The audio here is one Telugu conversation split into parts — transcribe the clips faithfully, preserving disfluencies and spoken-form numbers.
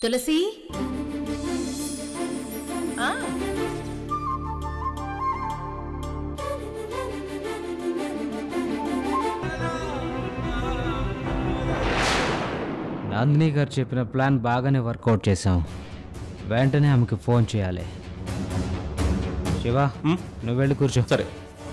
తులసి నందిని గారు చెప్పిన ప్లాన్ బాగానే వర్కౌట్ చేసాం. వెంటనే ఆమెకి ఫోన్ చేయాలి. శివ, నువ్వు వెళ్ళి కూర్చో. సరే.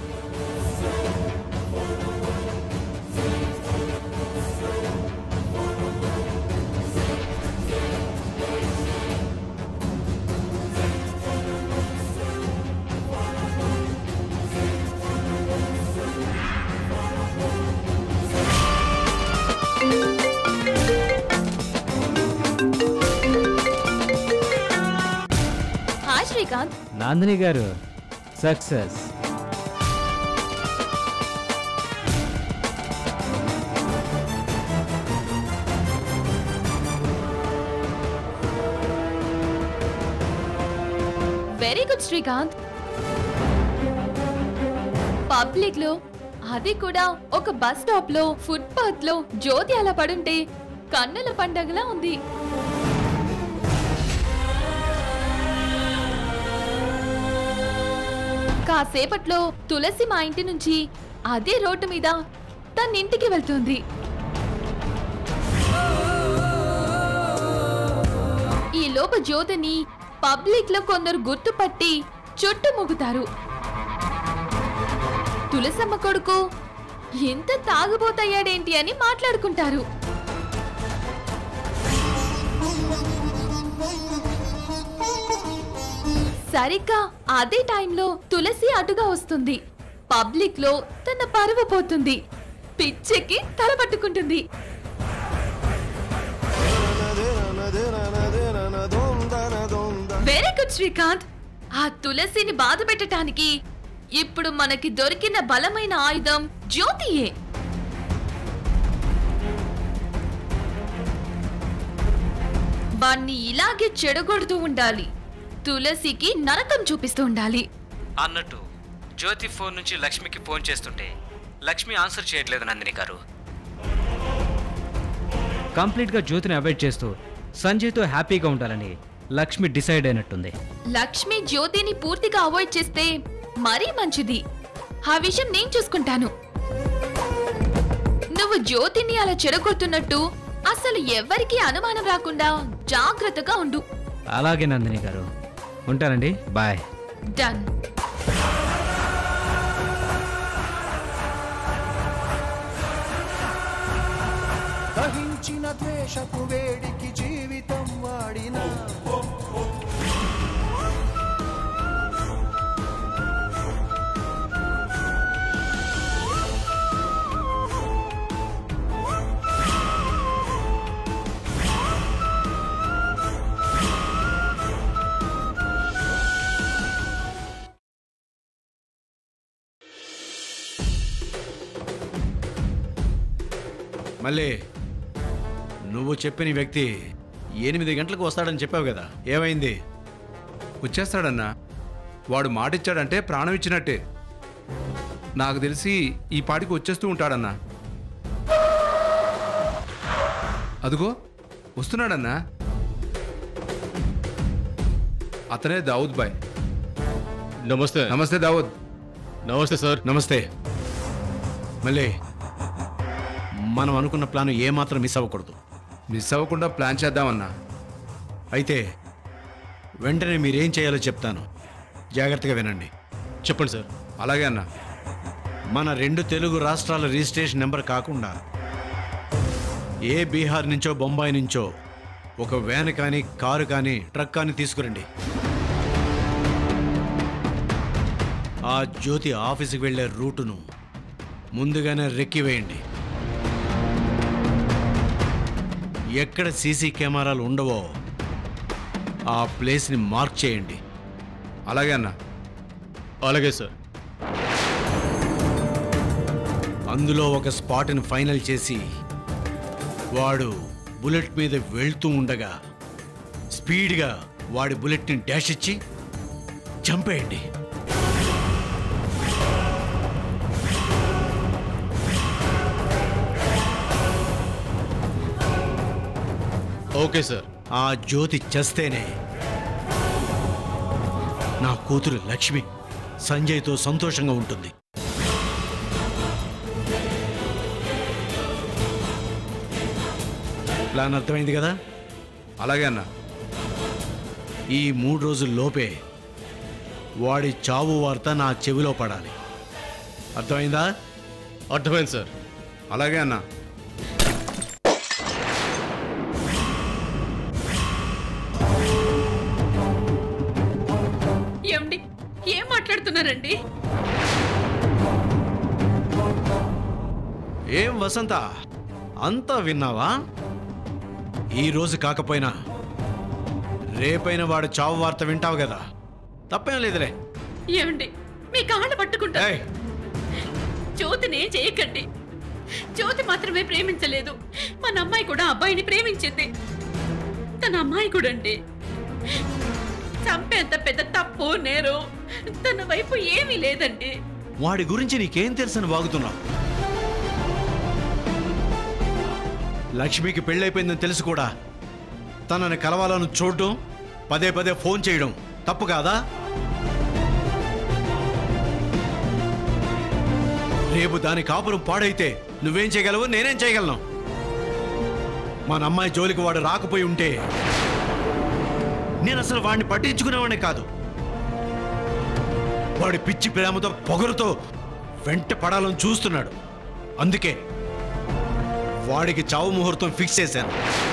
Nandini garu success. Very good Srikanth. Public లో, అది కూడా ఒక బస్ స్టాప్ లో, ఫుట్పాత్ లో జ్యోతి అలా పడుంటే కన్నుల పండగలా ఉంది. కాసేపట్లో తులసి మా ఇంటి నుంచి అదే రోడ్డు మీద తన ఇంటికి వెళ్తుంది. ఈ లోపు జ్యోతిని పబ్లిక్ లో కొందరు గుర్తుపట్టి చుట్టుముగుతారు. తులసమ్మ కొడుకు ఎంత తాగుబోతయ్యాడేంటి అని మాట్లాడుకుంటారు. సరిగ్గా అదే టైంలో తులసి అటుగా వస్తుంది. పబ్లిక్ లో తన పరువు పోతుంది. పిచ్చెక్కి తల పట్టుకుంటుంది. Very good Srikanth. ఆ తులసిని బాధ పెట్టడానికి ఇప్పుడు మనకి దొరికిన బలమైన ఆయుధం జ్యోతియే. వాణ్ణి ఇలాగే చెడగొడుతూ ఉండాలి. తులసికి నరకం చూపిస్తూ ఉండాలి. అన్నట్టు జ్యోతి ఫోన్ నుంచి లక్ష్మికి ఫోన్ చేస్తుంటే లక్ష్మి ఆన్సర్ చేయట్లేదు. నందిని గారు కంప్లీట్గా జ్యోతిని అవాయిడ్ చేస్తూ సంజయ్తో హ్యాపీగా ఉండాలని లక్ష్మి డిసైడ్ అయినట్టుంది. లక్ష్మి జ్యోతిని పూర్తిగా అవాయిడ్ చేస్తే మరీ మంచిది. ఆ విషయం నేను చూసుకుంటాను. నువ్వు జ్యోతిని అలా చెడగొడుతున్నట్టు అసలు ఎవరికి అనుమానం రాకుండా జాగ్రత్తగా ఉండు. అలాగే నందిని గారు, ఉంటానండి. బాయ్. డన్. దహించిన ద్వేషపు వేడికి జీవితం వాడిన మళ్ళీ నువ్వు చెప్పిన వ్యక్తి ఎనిమిది గంటలకు వస్తాడని చెప్పావు కదా, ఏమైంది? వచ్చేస్తాడన్నా. వాడు మాటిచ్చాడంటే ప్రాణం ఇచ్చినట్టే. నాకు తెలిసి ఈ పాటికి వచ్చేస్తూ ఉంటాడన్నా. అదిగో వస్తున్నాడన్నా. అతనే దావుద్ బాయ్. నమస్తే. నమస్తే దావుద్. నమస్తే సార్. నమస్తే. మళ్ళీ మనం అనుకున్న ప్లాన్ ఏమాత్రం మిస్ అవ్వకూడదు. మిస్ అవ్వకుండా ప్లాన్ చేద్దామన్నా. అయితే వెంటనే మీరేం చేయాలో చెప్తాను, జాగ్రత్తగా వినండి. చెప్పండి సార్. అలాగే అన్నా. మన రెండు తెలుగు రాష్ట్రాల రిజిస్ట్రేషన్ నెంబర్ కాకుండా ఏ బీహార్ నుంచో బొంబాయి నుంచో ఒక వ్యాన్ కానీ, కారు కానీ, ట్రక్ కానీ తీసుకురండి. ఆ జ్యోతి ఆఫీస్కి వెళ్ళే రూటును ముందుగానే రెక్కివేయండి. ఎక్కడ సీసీ కెమెరాలు ఉండవో ఆ ప్లేస్ని మార్క్ చేయండి. అలాగే అన్నా. అలాగే సార్. అందులో ఒక స్పాట్ని ఫైనల్ చేసి వాడు బుల్లెట్ మీద వెళ్తూ ఉండగా స్పీడ్గా వాడి బుల్లెట్ని డాష్ ఇచ్చి చంపేయండి. Okay sir. ఆ జ్యోతి చస్తేనే నా కూతురు లక్ష్మి సంజయ్తో సంతోషంగా ఉంటుంది. ప్లాన్ అర్థమైంది కదా? అలాగే అన్న. ఈ మూడు రోజుల లోపే వాడి చావు వార్త నా చెవిలో పడాలి. అర్థమైందా? అర్థమైంది సార్. అలాగే అన్న. ఏమండి, ఏం మాట్లాడుతున్నారండి? ఏం వసంత, అంతా విన్నావా? ఈ రోజు కాకపోయినా రేపైన వాడు చావు వార్త వింటావు కదా, తప్పేం లేదులే. ఏమండి, మీ కాళ్ళు పట్టుకుంటా. ఏయ్, జ్యోతిని ఏం చేయకండి. జ్యోతి మాత్రమే ప్రేమించలేదు, మన అమ్మాయి కూడా అబ్బాయిని ప్రేమించింది. తన అమ్మాయి కూడా అండి చంపేంత పెద్ద తప్పు నేరు తన వైపు ఏమీ లేదండి. వాడి గురించి నీకేం తెలుసని వాగుతున్నావు? లక్ష్మికి పెళ్ళైపోయిందని తెలుసు కూడా తనని కలవాలని చూడటం, పదే పదే ఫోన్ చేయడం తప్పు కాదా? రేపు దాని కాపురం పాడైతే నువ్వేం చేయగలవు, నేనేం చేయగలను? మన అమ్మాయి జోలికి వాడు రాకపోయి ఉంటే నేను అసలు వాడిని పట్టించుకునేవాడిని కాదు. వాడి పిచ్చి ప్రేమతో పొగరుతో వెంట పడాలని చూస్తున్నాడు. అందుకే వాడికి చావు ముహూర్తం ఫిక్స్ చేశాను.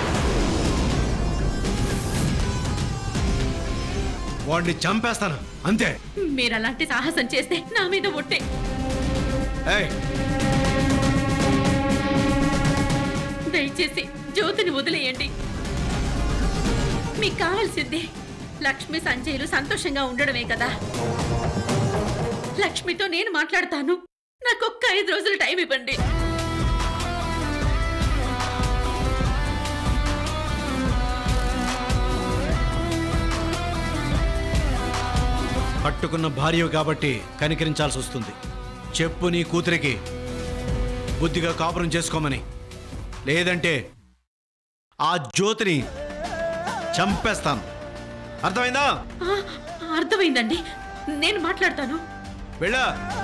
వాడిని చంపేస్తాను అంతే. మీరు అలాంటి సాహసం చేస్తే నా మీద ఒట్టే. ఏయ్, దయచేసి జ్యోతిని వదిలేయండి. మీకు కావాల్సింది లక్ష్మి సంజయ్లు సంతోషంగా ఉండడమే కదా. లక్ష్మితో నేను మాట్లాడతాను. నాకు ఒక్క ఐదు రోజులు టైం ఇవ్వండి. కట్టుకున్న భార్య కాబట్టి కనికరించాల్సి వస్తుంది. చెప్పు నీ కూతురికి బుద్ధిగా కాపురం చేసుకోమని, లేదంటే ఆ జ్యోతిని చంపేస్తాను. అర్థమైందా? ఆ, అర్థమైందండి, నేను మాట్లాడతాను. వెళ్ళా.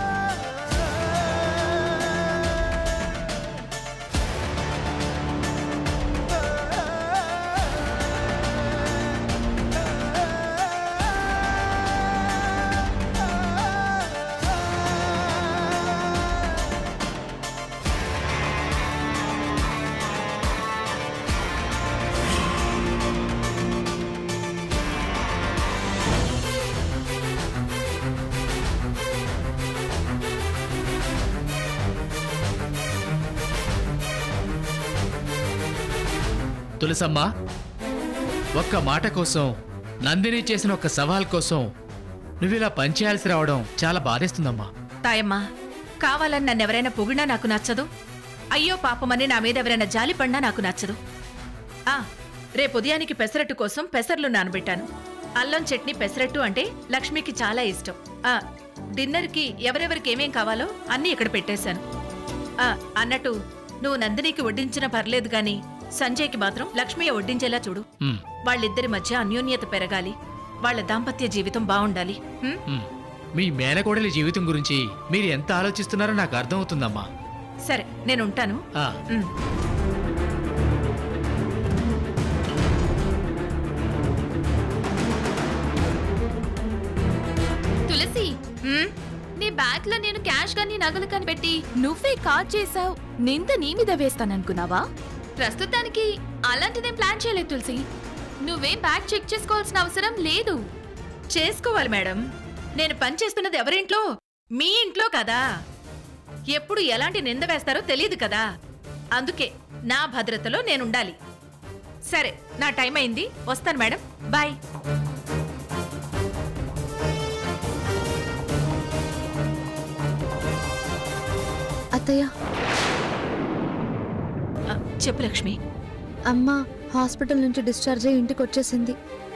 తులసమ్మ, ఒక్క మాట కోసం, నందిని చేసిన ఒక్క సవాల్ కోసం నువ్వు ఇలా పనిచేయాల్సి రావడం చాలా బాధేస్తుందమ్మా. తాయమ్మా, కావాలని నన్ను ఎవరైనా పొగిడినా నాకు నచ్చదు. అయ్యో పాపమని నా మీద ఎవరైనా జాలి పడినా నాకు నచ్చదు. ఆ రేపు ఉదయానికి పెసరట్టు కోసం పెసర్లు నానబెట్టాను. అల్లం చట్నీ పెసరట్టు అంటే లక్ష్మికి చాలా ఇష్టం. ఆ డిన్నర్కి ఎవరెవరికి ఏమేం కావాలో అన్నీ ఇక్కడ పెట్టేశాను. ఆ అన్నట్టు నువ్వు నందినికి వడ్డించినా పర్లేదు గాని సంజయ్కి మాత్రం లక్ష్మియ వడ్డించేలా చూడు. ఉమ్, వాళ్ళిద్దరి మధ్య అన్యోన్యత పెరగాలి. వాళ్ళ దాంపత్య జీవితం బాగుండాలి. ఉమ్? ఉమ్. మీ మేనకోడలి జీవితం గురించి మీరు ఎంత ఆలోచిస్తున్నారో నాకు అర్థమవుతుందమ్మా. సరే, నేను ఉంటాను. ఆ, ఉమ్. తులసి, ఉమ్? నీ బ్యాగ్ లో నేను క్యాష్ గాని నగలు కాని పెట్టి నువ్వే కాల్ చేసావు. నింద నీ మీద వేస్తాననుకున్నావా? ప్రస్తుతానికి అలాంటిదేం ప్లాన్ చేయలేదు తులసి. నువ్వేం బ్యాగ్ చెక్ చేసుకోవాల్సిన అవసరం లేదు. చేసుకోవాలి మేడం. నేను పనిచేస్తున్నది ఎవరింట్లో? మీ ఇంట్లో కదా. ఎప్పుడు ఎలాంటి నింద వేస్తారో తెలియదు కదా. అందుకే నా భద్రతలో నేనుండాలి. సరే, నా టైం అయింది, వస్తాను మేడం. బాయ్. అత్తయ్య, ఆ, చెప్పు లక్ష్మి. అమ్మ హాస్పిటల్ నుంచి డిశ్చార్జ్ అయ్యి ఇంటికి వచ్చేసింది.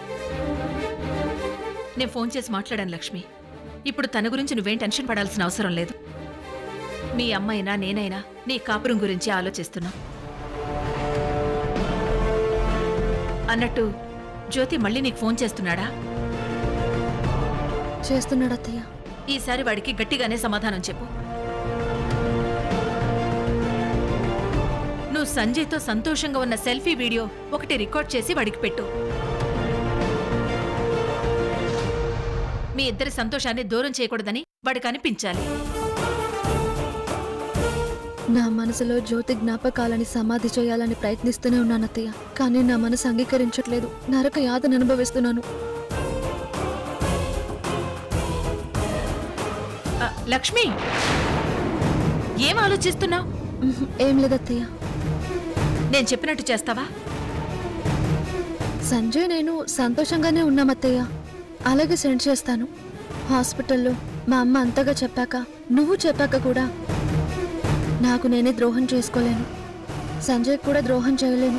నేను ఫోన్ చేసి మాట్లాడాను లక్ష్మి. ఇప్పుడు తన గురించి నువ్వేం టెన్షన్ పడాల్సిన అవసరం లేదు. మీ అమ్మైనా నేనైనా నీ కాపురం గురించి ఆలోచిస్తున్నా. అన్నట్టు జ్యోతి మళ్ళీ నీకు ఫోన్ చేస్తున్నాడా? చేస్తున్నాడు అత్తయ్య. ఈసారి వాడికి గట్టిగానే సమాధానం చెప్పు. నువ్వు సంజయ్తో సంతోషంగా ఉన్న సెల్ఫీ వీడియో ఒకటి రికార్డ్ చేసి వాడికి పెట్టు. మీ ఇద్దరి సంతోషాన్ని దూరం చేయకూడదని వాడికి అనిపించాలి. నా మనసులో జ్యోతి జ్ఞాపకాలని సమాధి చేయాలని ప్రయత్నిస్తూనే ఉన్నాను అత్తయ్య. కానీ నా మనసు అంగీకరించట్లేదు. నరక యాతను అనుభవిస్తున్నాను. ఆ, లక్ష్మి, ఏం ఆలోచిస్తున్నావు? ఉహు, ఏం లేదు అత్తయ్య. నేను చెప్పినట్టు చేస్తావా? సంజయ్ నేను సంతోషంగానే ఉన్నాం అత్తయ్య. అలాగే సెండ్ చేస్తాను. హాస్పిటల్లో మా అమ్మ అంతగా చెప్పాక, నువ్వు చెప్పాక కూడా నాకు నేనే ద్రోహం చేసుకోలేను. సంజయ్ కూడా ద్రోహం చేయలేను.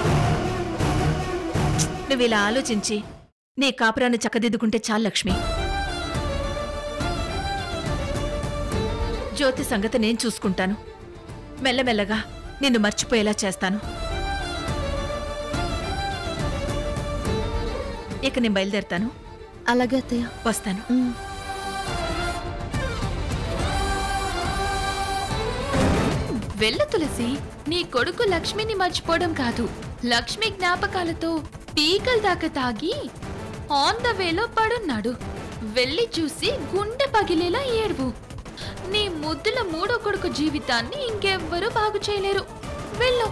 నువ్వు ఇలా ఆలోచించి నీ కాపురాన్ని చక్కదిద్దుకుంటే చాలు లక్ష్మి. జ్యోతి సంగతి నేను చూసుకుంటాను. మెల్లమెల్లగా నిన్ను మర్చిపోయేలా చేస్తాను. ఇక నేను బయలుదేరుతాను. అలాగే అత్తయ్య. వస్తాను. ఉమ్. వెళ్ళు తులసి. నీ కొడుకు లక్ష్మిని మర్చిపోవడం కాదు, లక్ష్మి జ్ఞాపకాలతో పీకల దాకా తాగి ఆన్ ద వేలో పడున్నాడు. వెళ్ళి చూసి గుండె పగిలేలా ఏడువు. నీ ముద్దుల మూడో కొడుకు జీవితాన్ని ఇంకెవ్వరూ బాగు చేయలేరు. వెళ్ళు.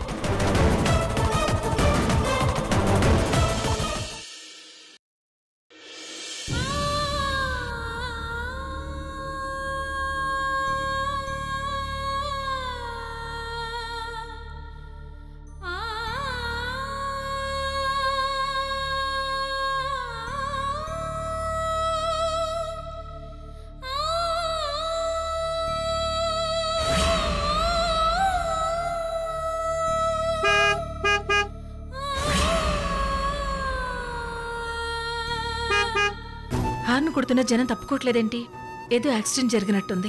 హార్న్ కొడుతున్న జనం తప్పుకోవట్లేదేంటి? ఏదో యాక్సిడెంట్ జరిగినట్టుంది.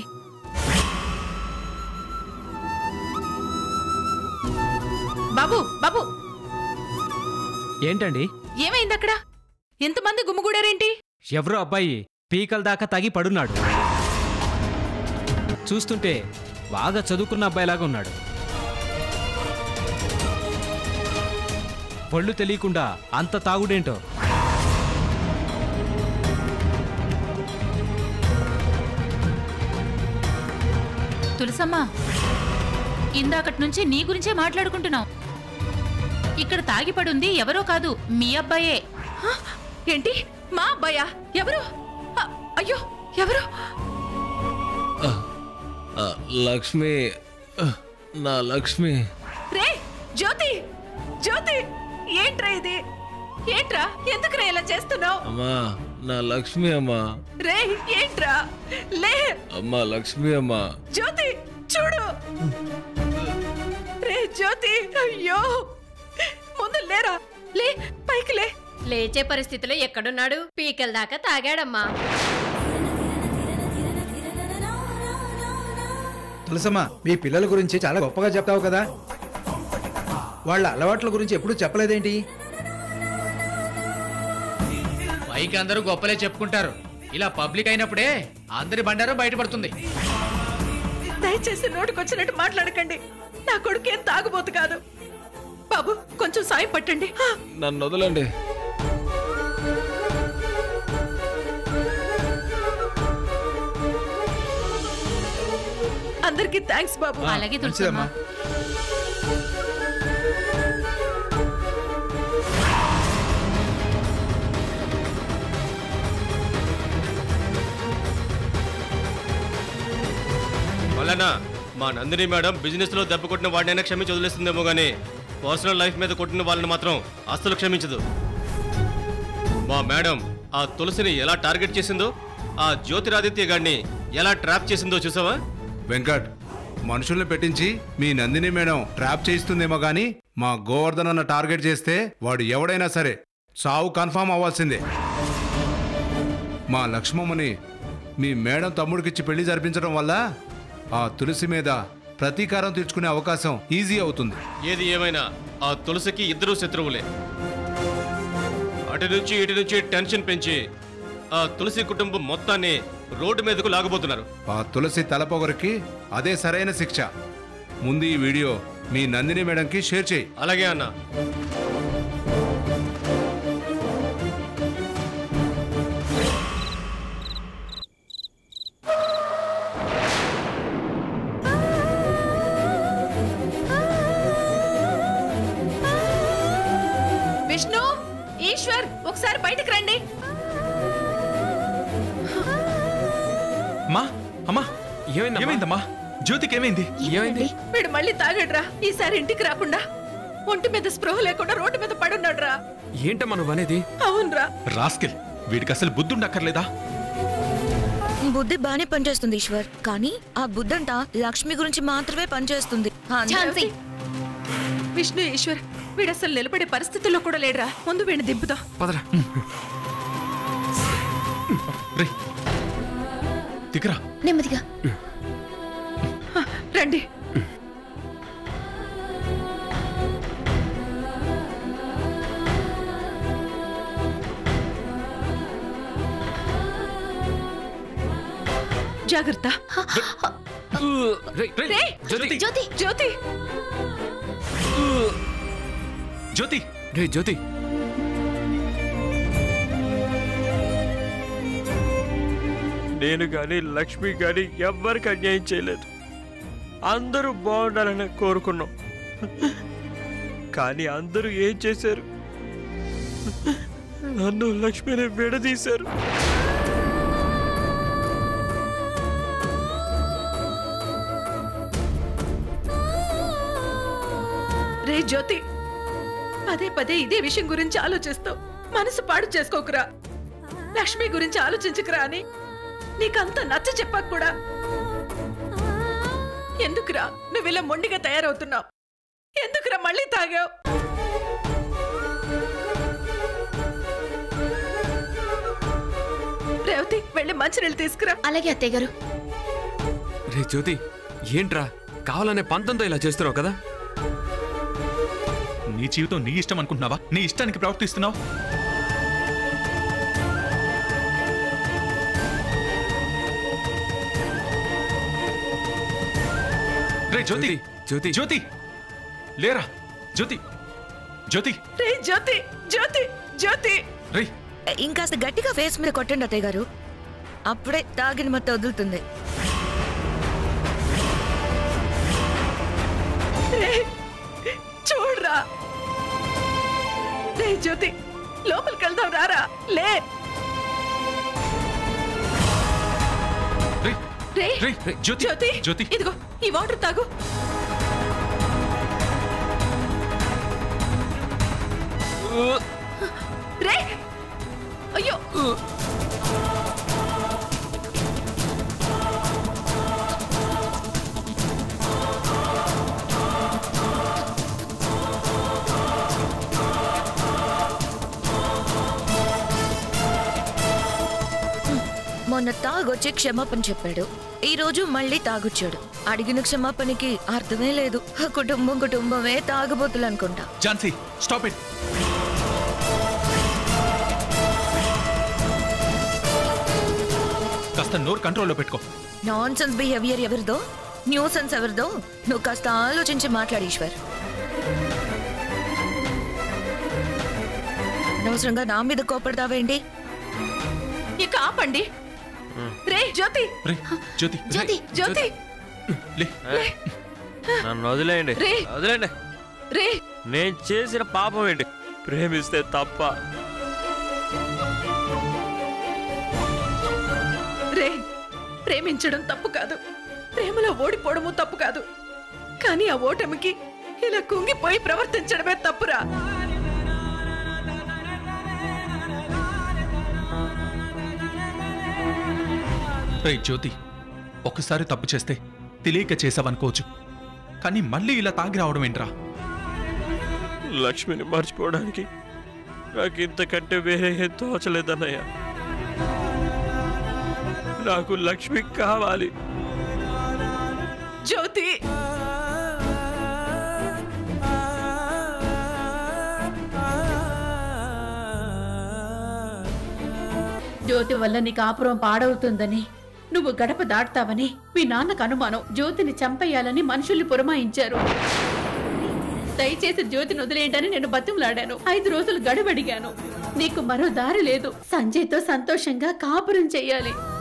బాబు, బాబు, ఏంటండి? ఏమైంది అక్కడ? ఎంతమంది గుమ్ముగూడారేంటి? ఎవరో అబ్బాయి పీకల దాకా తాగి పడున్నాడు. చూస్తుంటే బాగా చదువుకున్న అబ్బాయిలాగా ఉన్నాడు. పళ్ళు తెలియకుండా అంత తాగుడేంటో. తులసమ్మా, ఇందాకటి నుంచి నీ గురించే మాట్లాడుకుంటున్నాం. ఇక్కడ తాగిపడుంది ఎవరో కాదు, మీ అబ్బాయే. హ? ఏంటి? మా అబ్బాయా? ఎవరు? అ, అయ్యో, ఎవరు? లక్ష్మి, నా లక్ష్మి. రే జ్యోతి, జ్యోతి, ఏంట్రా ఇది? ఏంట్రా, ఎందుకురా ఇలా చేస్తున్నావు? అమ్మా, నా లక్ష్మి అమ్మా. రే ఏంట్రా? లే అమ్మా, లక్ష్మి అమ్మా. జ్యోతి, చూడు. రే జ్యోతి, అయ్యో, ముందు లేరా, లే, పైకి లే. లేచే పరిస్థితిలో ఎక్కడున్నాడు? పీకల దాకా తాగాడమ్మా. తులసమ్మ, మీ పిల్లల గురించి చాలా గొప్పగా చెప్తావు కదా, వాళ్ళ అలవాట్ల గురించి ఎప్పుడూ చెప్పలేదేంటి? పైకి అందరూ గొప్పలే చెప్పుకుంటారు. ఇలా పబ్లిక్ అయినప్పుడే అందరి బండారం బయటపడుతుంది. దయచేసి నోటికొచ్చినట్టు మాట్లాడకండి. నా కొడుకు ఏం తాగుబోతు కాదు. బాబు, కొంచెం సాయం పట్టండి. నన్ను వదలండి. అందరికీ థ్యాంక్స్ బాబు. అలాగే తులసమ్మా. మళ్ళనా మా నందిని మేడం బిజినెస్ లో దెబ్బ కొట్టిన వాడినైనా క్షమించి వదిలేస్తుందేమో గానీ పర్సనల్ లైఫ్ మీద కొట్టిన వాళ్ళని మాత్రం అస్సలు క్షమించదు. మా మేడం ఆ తులసిని ఎలా టార్గెట్ చేసిందో, ఆ జ్యోతిరాదిత్య గారిని ఎలా ట్రాప్ చేసిందో చూసావా? వెంకట్, మనుషుల్ని పెట్టించి మీ నందిని మేడం ట్రాప్ చేయిస్తుందేమో గానీ మా గోవర్ధన్ అన్న టార్గెట్ చేస్తే వాడు ఎవడైనా సరే సావు కన్ఫామ్ అవ్వాల్సిందే. మా లక్ష్మమ్మని మీ మేడం తమ్ముడికిచ్చి పెళ్లి జరిపించడం వల్ల ఆ తులసి మీద ప్రతీకారం తీర్చుకునే అవకాశం ఈజీ అవుతుంది. ఏది ఏమైనా ఆ తులసికి ఇద్దరూ శత్రువులే. అటు నుంచి ఇటు నుంచి టెన్షన్ పెంచి ఆ తులసి కుటుంబం మొత్తాన్ని రోడ్డు మీదకు లాగబోతున్నారు. ఆ తులసి తలపొగరికి అదే సరైన శిక్ష. ముందు ఈ వీడియో మీ నందిని మేడంకి షేర్ చేయి. అలాగే అన్న. విష్ణు, ఈశ్వర్, ఒకసారి బయటకు రండి. అమ్మా అమ్మా ఏమైంది ఏమైందమ్మా? జ్యోతికి ఏమైంది? ఏమైంది? వీడు మళ్ళీ తాగడ్రా. ఈసారి ఇంటికి రాకుండా ఒంటి మీద స్పృహ లేకుండా రోడ్డు మీద పడున్నాడు రా. ఏంటమ్మా నువ్వు అనేది? అవునరా. రాస్కెల్, వీడికి అసలు బుద్ధి ఉండక్కర్లేదా? బుద్ధి బానే పనిచేస్తుంది ఈశ్వర్, కానీ ఆ బుద్ధంట లక్ష్మి గురించి మాత్రమే పనిచేస్తుంది. విష్ణు, ఈశ్వర్, వీడు అసలు నిలబడే పరిస్థితుల్లో కూడా లేడురా. ముందు వీడిని దింపుదా. పదరా. రే దిగరా. నెమ్మదిగా రండి. జాగ్రత్త. జ్యోతి జ్యోతి జ్యోతి జ్యోతి రే జ్యోతి. నేను కానీ లక్ష్మి కానీ ఎవ్వరికి అన్యాయం చేయలేదు. అందరూ బాగుండాలని కోరుకున్నాం. కానీ అందరూ ఏం చేశారు? నన్ను లక్ష్మిని విడదీశారు. రే జ్యోతి, పదే పదే ఇదే విషయం గురించి ఆలోచిస్తావు. మనసు పాడు చేసుకోకురా. లక్ష్మి గురించి ఆలోచించుకురా అని నీకంత నచ్చ చెప్పాక కూడా ఎందుకురా నువ్వు ఇలా మొండిగా తయారవుతున్నావు? ఎందుకురా మళ్ళీ తాగావు? రేవతి, వెళ్ళి మంచినీళ్ళు తీసుకురా. అలాగే అత్తయ్య గారు. రే జ్యోతి, ఏంట్రా కావాలనే పంతంతో ఇలా చేస్తున్నావు కదా? నీ జీవితం నీ ఇష్టం అనుకుంటున్నావా? నీ ఇష్టానికి ప్రవర్తిస్తున్నావు. రే జ్యోతి జ్యోతి జ్యోతి లేరా. జ్యోతి జ్యోతి రే జ్యోతి జ్యోతి జ్యోతి రే ఇంకాస్త గట్టిగా ఫేస్ మీద కొట్టండి అత్తయ్య గారు, అప్పుడే తాగిన మొత్తం వదులుతుంది. చూడరా. రే జ్యోతి, లోపలికి వెళ్దాం రారా. లే రే జ్యోతి జ్యోతి జ్యోతి ఇదిగో ఈ వాటర్ తాగు. రే అయ్యో. మొన్న తాగొచ్చి క్షమాపణ చెప్పాడు, ఈ రోజు మళ్ళీ తాగొచ్చాడు. అడిగిన క్షమాపణకి అర్థమే లేదు. కుటుంబం కుటుంబమే తాగబోతులు అనుకుంటా. Jhansi, stop it. కాస్త నోరు కంట్రోల్లో పెట్టుకో. నాన్ సెన్స్ బిహేవియర్ ఎవరిదో, న్యూ సెన్స్ ఎవరిదో నువ్వు కాస్త ఆలోచించి మాట్లాడు ఈశ్వర్. అనవసరంగా నా మీద కోపడతావేంటి? ఇక ఆపండి. రే జ్యోతి జ్యోతి జ్యోతి జ్యోతి నన్ను వదిలేయండి. వదిలేండి. రే నేను చేసిన పాపం ఏంటి? ప్రేమిస్తే తప్ప. రే, ప్రేమించడం తప్పు కాదు, ప్రేమలో ఓడిపోవడము తప్పు కాదు. కానీ ఆ ఓటమికి ఇలా కుంగిపోయి ప్రవర్తించడమే తప్పురా. రే జ్యోతి, ఒక్కసారి తప్పు చేస్తే తెలియక చేసావనుకోవచ్చు, కానీ మళ్ళీ ఇలా తాగి రావడం ఏంట్రా? లక్ష్మిని మర్చిపోవడానికి నాకు ఇంతకంటే వేరే ఏం తోచలేదన్నయ్య. నాకు లక్ష్మి కావాలి. జ్యోతి జ్యోతి వల్ల నీ కాపురం పాడవుతుందని, నువ్వు గడప దాటుతావని మీ నాన్నకు అనుమానం. జ్యోతిని చంపేయాలని మనుషుల్ని పురమాయించారు. దయచేసి జ్యోతిని వదిలేయండి నేను బతిమలాడాను. ఐదు రోజులు గడువడిగాను. నీకు మరో దారి లేదు. సంజయ్తో సంతోషంగా కాపురం చెయ్యాలి.